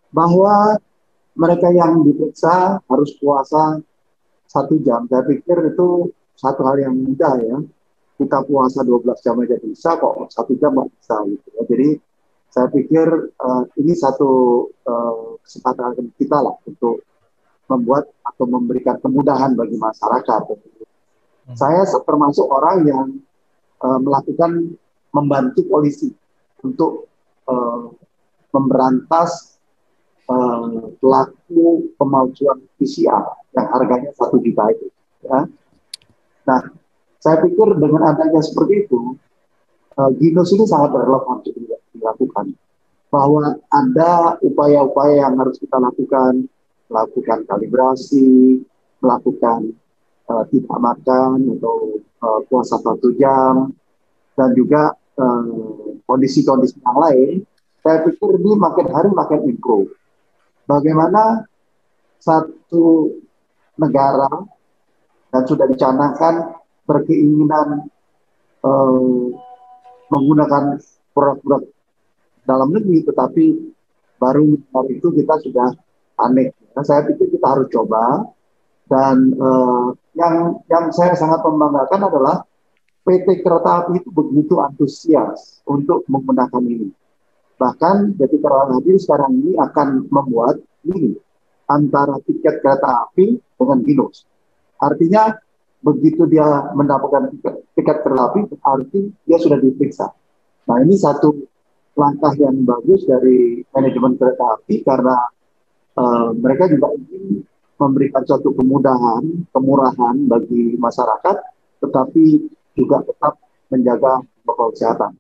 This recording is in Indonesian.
Bahwa mereka yang diperiksa harus puasa 1 jam. Saya pikir itu satu hal yang mudah ya. Kita puasa 12 jam aja bisa, kok 1 jam nggak bisa gitu ya. Jadi saya pikir ini satu kesempatan kita lah untuk membuat atau memberikan kemudahan bagi masyarakat. Saya termasuk orang yang melakukan membantu polisi untuk uh, memberantas pelaku pemalsuan PCR yang harganya 1 juta itu. Ya. Nah, saya pikir dengan adanya seperti itu, Ginos ini sangat relevan untuk dilakukan. Bahwa ada upaya-upaya yang harus kita lakukan, melakukan kalibrasi, melakukan tidak makan atau puasa 1 jam, dan juga kondisi-kondisi yang lain, saya pikir ini makin hari makin improve. Bagaimana satu negara dan sudah dicanangkan berkeinginan eh, menggunakan produk-produk dalam negeri, tetapi baru hari itu kita sudah panik. Nah, saya pikir kita harus coba, dan yang saya sangat membanggakan adalah PT Kereta Api itu begitu antusias untuk menggunakan ini. Bahkan PT Kereta Api sekarang ini akan membuat ini antara tiket kereta api dengan Ginos. Artinya begitu dia mendapatkan tiket kereta api, berarti dia sudah diperiksa. Nah, ini satu langkah yang bagus dari manajemen kereta api, karena mereka juga ingin memberikan suatu kemudahan, kemurahan bagi masyarakat, tetapi juga tetap menjaga protokol kesehatan.